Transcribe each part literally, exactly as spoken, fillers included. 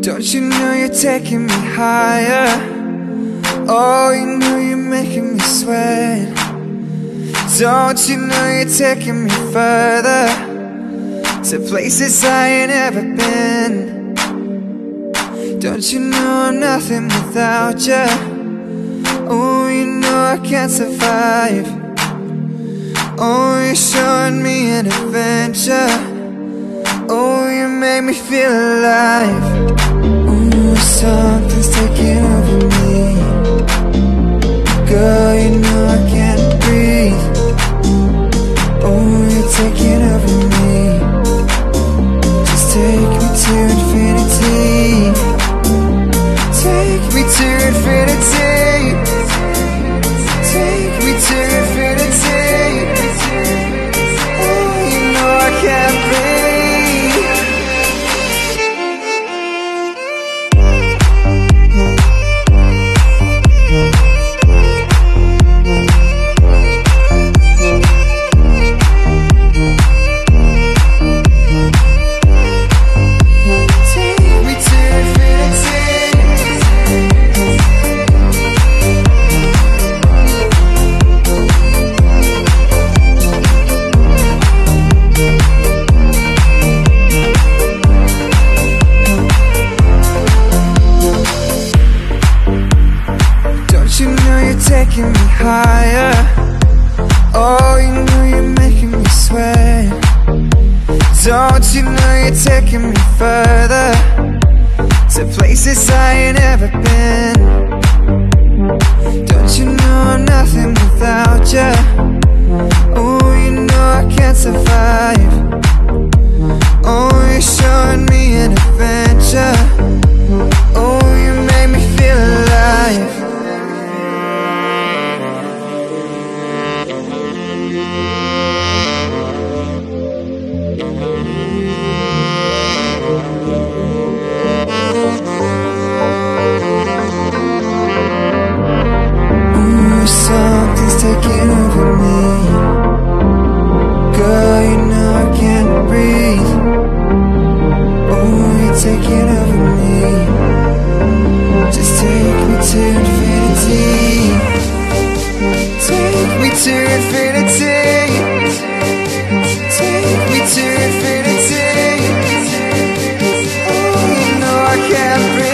Don't you know you're taking me higher? Oh, you know you're making me sweat. Don't you know you're taking me further, to places I ain't ever been. Don't you know I'm nothing without you? Oh, you know I can't survive. Oh, you're showing me an adventure. Oh, you make me feel alive. Oh, something's taking over me. Girl, you know I can't breathe. Oh, you're taking over me. Just take me to infinity. Take me to infinity. Take me to infinity. Oh, you know I can't breathe. Taking me higher. Oh, you know you're making me sweat. Don't you know you're taking me further, to places I ain't ever been. Don't you know I'm nothing without you? Oh, you know I can't survive. Oh, you're showing me an adventure. Oh, you make me feel alive. Something's taking over me. Girl, you know I can't breathe. Oh, you're taking over me. Just take me to infinity. Take me to infinity. Take me to infinity. Oh, you know I can't breathe.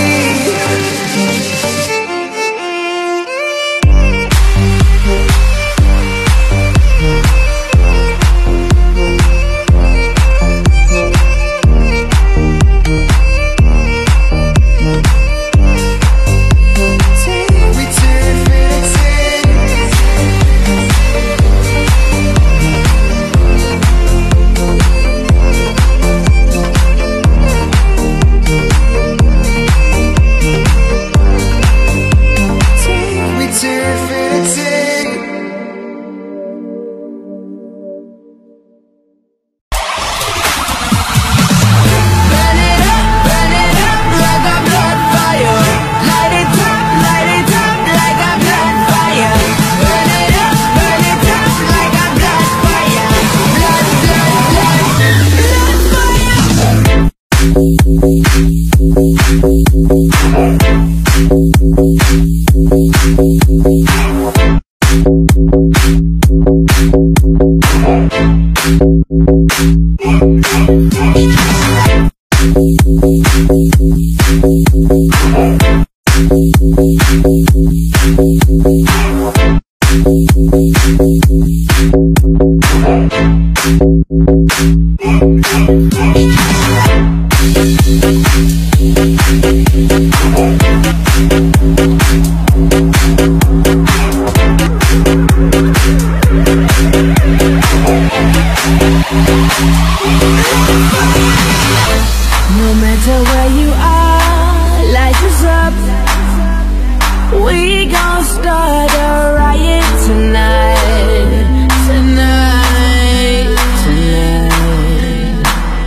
No matter where you are, light us up. We gon' start a riot tonight, tonight, tonight.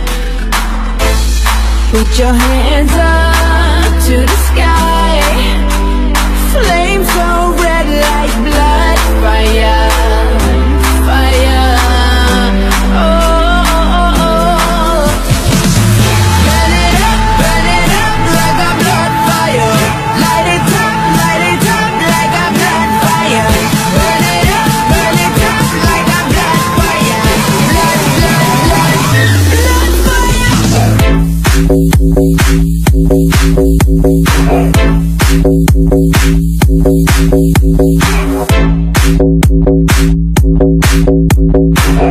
Put your hands up to the sky. Flames so red like blood, fire, fire. Oh.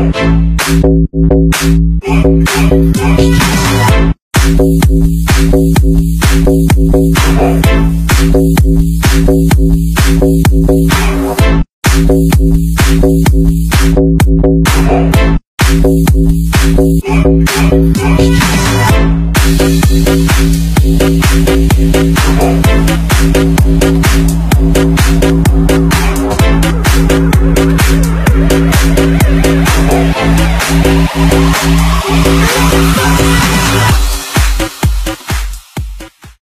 We'll be right back.